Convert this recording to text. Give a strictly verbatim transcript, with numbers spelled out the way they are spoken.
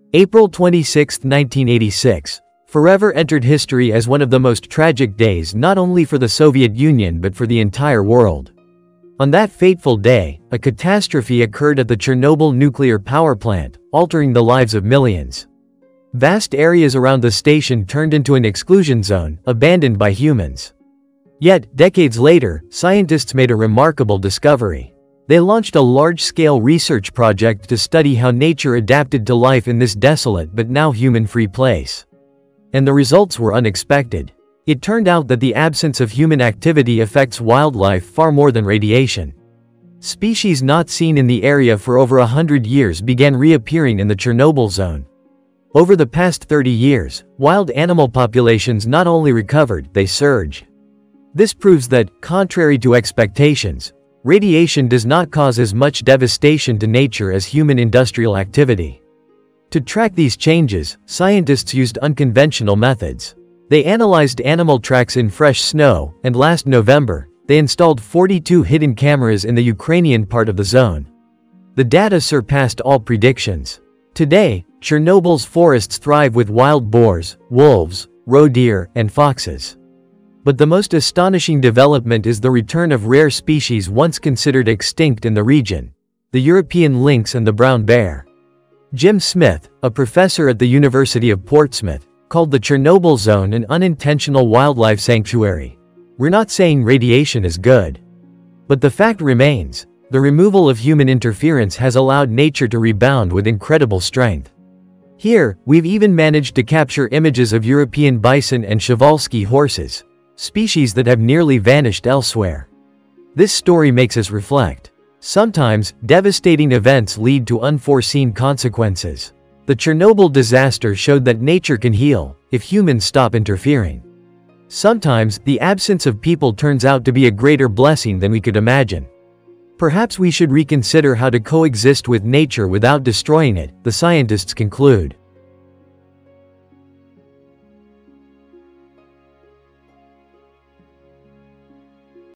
April twenty-sixth, nineteen eighty-six, forever entered history as one of the most tragic days not only for the Soviet Union but for the entire world. On that fateful day, a catastrophe occurred at the Chernobyl nuclear power plant, altering the lives of millions. Vast areas around the station turned into an exclusion zone, abandoned by humans. Yet, decades later, scientists made a remarkable discovery. They launched a large-scale research project to study how nature adapted to life in this desolate but now human-free place. And the results were unexpected. It turned out that the absence of human activity affects wildlife far more than radiation. Species not seen in the area for over a hundred years began reappearing in the Chernobyl zone. Over the past thirty years, wild animal populations not only recovered, they surged. This proves that, contrary to expectations, radiation does not cause as much devastation to nature as human industrial activity. To track these changes, scientists used unconventional methods. They analyzed animal tracks in fresh snow, and last November, they installed forty-two hidden cameras in the Ukrainian part of the zone. The data surpassed all predictions. Today, Chernobyl's forests thrive with wild boars, wolves, roe deer, and foxes. But the most astonishing development is the return of rare species once considered extinct in the region: the European lynx and the brown bear. Jim Smith, a professor at the University of Portsmouth, called the Chernobyl zone an unintentional wildlife sanctuary. We're not saying radiation is good. But the fact remains, the removal of human interference has allowed nature to rebound with incredible strength. Here, we've even managed to capture images of European bison and Przewalski horses, species that have nearly vanished elsewhere. This story makes us reflect. Sometimes, devastating events lead to unforeseen consequences. The Chernobyl disaster showed that nature can heal, if humans stop interfering. Sometimes, the absence of people turns out to be a greater blessing than we could imagine. Perhaps we should reconsider how to coexist with nature without destroying it, the scientists conclude.